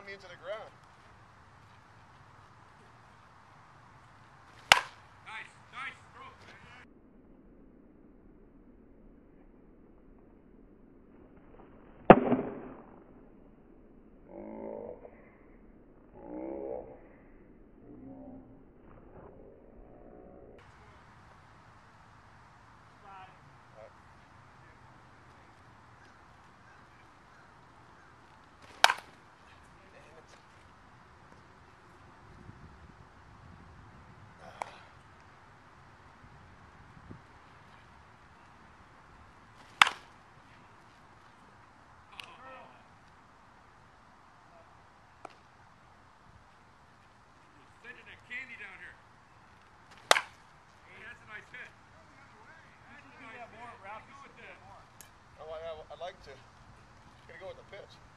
me into the ground. Nice, nice throw. Candy down here. Hey, that's a nice hit. That's a nice hit. More, Ralph. Go with that. Oh, I'd like to. Gonna go with the pitch.